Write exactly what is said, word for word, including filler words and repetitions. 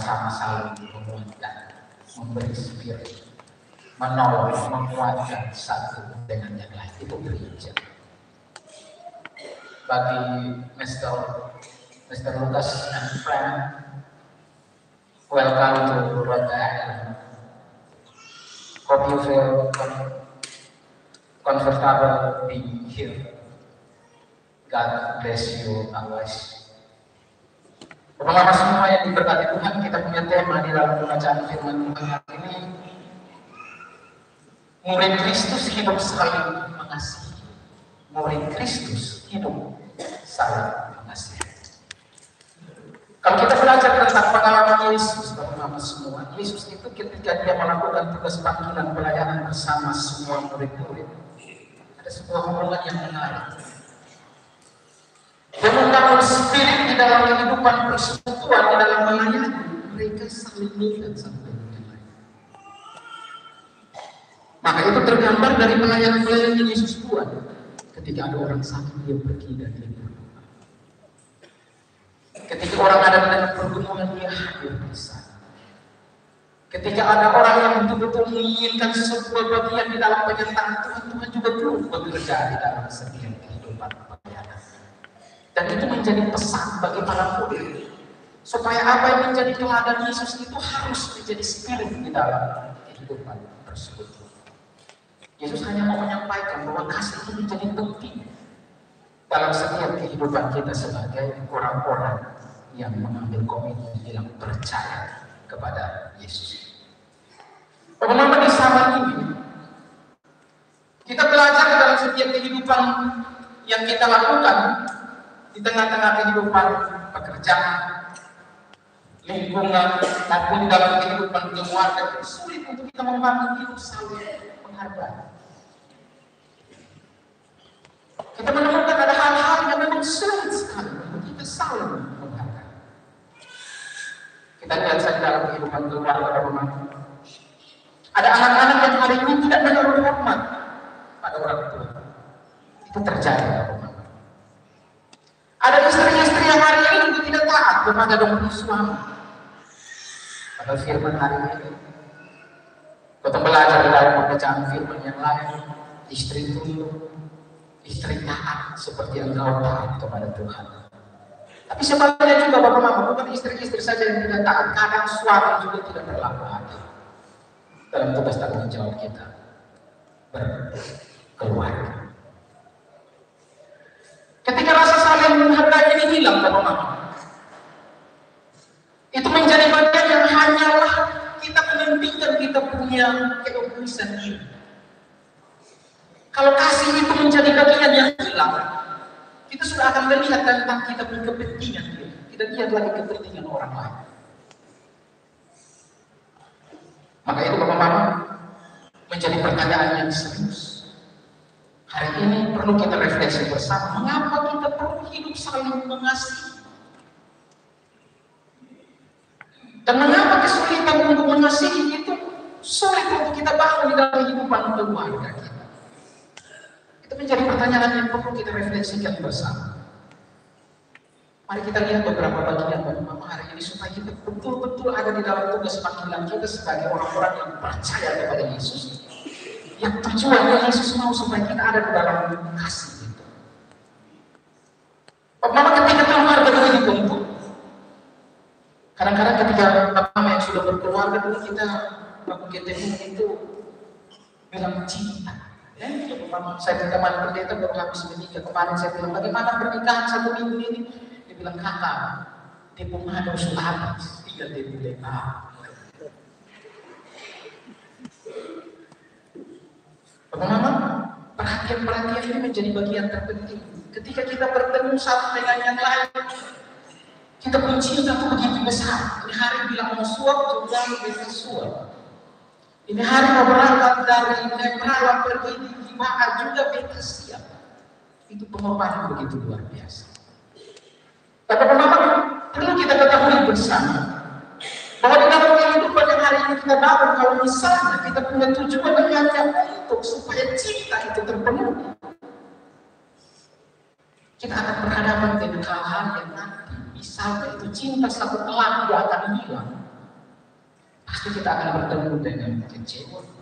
sama-sama saling menguatkan, memberi spirit, menolong, menguatkan satu dengan yang lain. Itu gereja. Bagi Mister Mister Lucas and friend, welcome to Rhode Island. Hope you feel comfortable being here. God bless you always. Bapak-bapak semua yang diberkati Tuhan, kita punya tema di dalam pembacaan firman Tuhan hari ini. Murid Kristus hidup saling mengasihi. Murid Kristus hidup saling mengasihi. Kalau kita belajar tentang pengalaman Yesus, bapak-bapak semua, Yesus itu ketika dia melakukan tugas panggilan pelayanan bersama semua murid-murid, ada sebuah hubungan yang menarik. Dia membangun spirit di dalam kehidupan persekutuan, di dalam melayani. Mereka saling mengingat satu dengan lain. Maka itu tergambar dari pelayanan-pelayanan yang Yesus buat. Ketika ada orang sakit, dia pergi dan dia berdoa. Ketika orang ada dalam pergumulan, dia hadir di sana. Ketika ada orang yang betul-betul menginginkan sebuah bagian di dalam penyertaan Tuhan, Tuhan juga turut bekerja di dalam setiap kehidupan pelayanan. Dan itu menjadi pesan bagi para murid, supaya apa yang menjadi teladan Yesus itu harus menjadi spirit di dalam kehidupan tersebut. Yesus hanya mau menyampaikan bahwa kasih itu menjadi penting dalam setiap kehidupan kita sebagai orang-orang yang mengambil komitmen yang percaya kepada Yesus. Bagaimana di zaman ini kita belajar dalam setiap kehidupan yang kita lakukan, di tengah-tengah kehidupan pekerjaan, lingkungan, maupun dalam kehidupan keluarga, sulit untuk kita membangun hidup saling menghargai. Kita menemukan ada hal-hal yang memang sulit sekali untuk kita saling menghargai. Kita lihat saja dalam kehidupan keluarga bagaimana ada anak-anak yang hari ini tidak menaruh hormat pada orang tua. Itu terjadi bagaimana? Ada istri-istri yang hari ini juga tidak taat kepada dong suami. Pada firman hari ini, kita belajar dalam pembacaan firman yang lain, istri tunduk, istri taat seperti yang engkau taat kepada Tuhan. Tapi sebaliknya juga bapak mama, bukan istri-istri saja yang tidak taat, kadang suami juga tidak berlaku adil dalam tugas tanggung jawab kita berkeluarga. Ketika rasa saling menghargai ini hilang, bapak-bapak, itu menjadi bagian yang hanyalah kita menempatkan kita punya keegoisan diri. Kalau kasih itu menjadi bagian yang hilang, kita sudah akan melihat tentang kita punya kepentingan diri. Kita lihat lagi kepentingan orang lain. Maka itu bapak-bapak menjadi pertanyaan yang serius. Hari ini perlu kita refleksi bersama, mengapa kita perlu hidup saling mengasihi? Dan mengapa kesulitan untuk mengasihi itu sulit untuk kita bangun di dalam kehidupan keluarga kita? Itu menjadi pertanyaan yang perlu kita refleksikan bersama. Mari kita lihat beberapa bagian bagaimana hari ini supaya kita betul-betul ada di dalam tugas panggilan kita sebagai orang-orang yang percaya kepada Yesus. Yang tujuannya Yesus mau supaya kita ada di dalam kasih itu. Mama ketika keluarga dulu dikumpul, kadang-kadang ketika mama yang sudah berkeluarga dulu kita waktu ketemu itu bilang cinta. Ya, saya teman pendeta baru habis menikah kemarin, saya bilang bagaimana pernikahan satu minggu ini? Dia bilang kakak, dia pemadu sudah habis, tinggal dia bilang ah. Bagaimana perhatian-perhatian ini menjadi bagian terpenting. Ketika kita bertemu satu dengan yang lain, kita pun cinta itu begitu besar. Ini hari bilang mau suap, juga bisa suap. Ini hari mau berangkat dari Nepal pergi di Jima'a juga kita siap. Itu pengorbanan begitu luar biasa. Tapi teman-teman perlu kita ketahui bersama bahwa di dalam kehidupan yang hari ini kita bangun, kalau misalnya kita punya tujuan yang untuk supaya cinta itu terpenuhi, kita akan berhadapan dengan hal-hal yang nanti misalnya itu cinta satu kelak dia akan hilang, pasti kita akan bertemu dengan kecewa.